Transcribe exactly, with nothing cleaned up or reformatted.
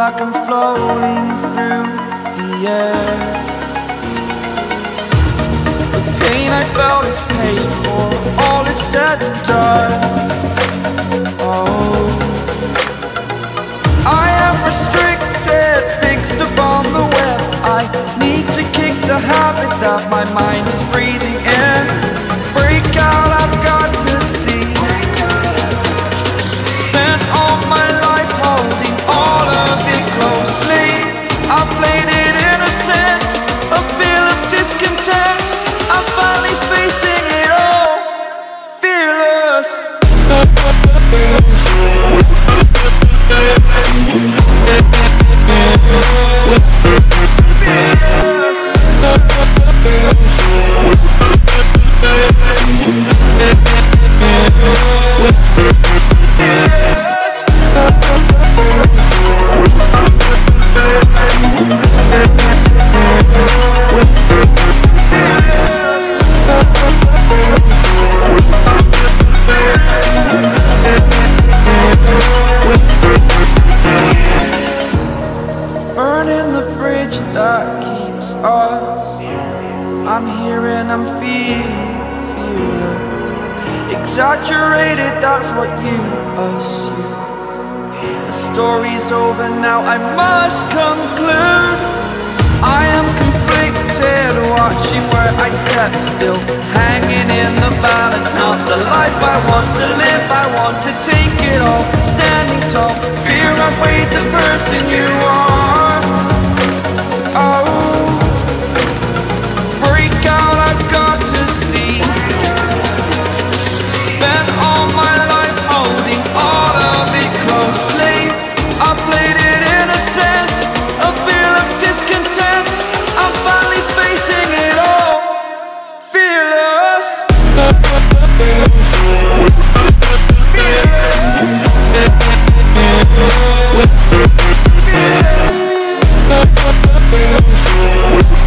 like I'm floating through the air. The pain I felt is paid for, all is said and done. Oh, I am restricted, fixed upon the web. I need to kick the habit that my mind is breathing in. Break out, I've got to see. Spent all my life holding all of it closely. I played it innocent, a feel of discontent. I'm finally facing it all, fearless. Burning the bridge that keeps us. I'm here and I'm feeling fearless. Exaggerated, that's what you assume. The story's over now, I must conclude. I am conflicted, watching where I step still, hanging in the balance. Not the life I want to live, I want to take it all. Standing tall, fear outweighed the person you are. Oh, break out, I've got to see. Spent all my life holding all of it closely. I played it innocent, a feel of discontent. I'm finally facing it all, fearless. Fearless. Fearless.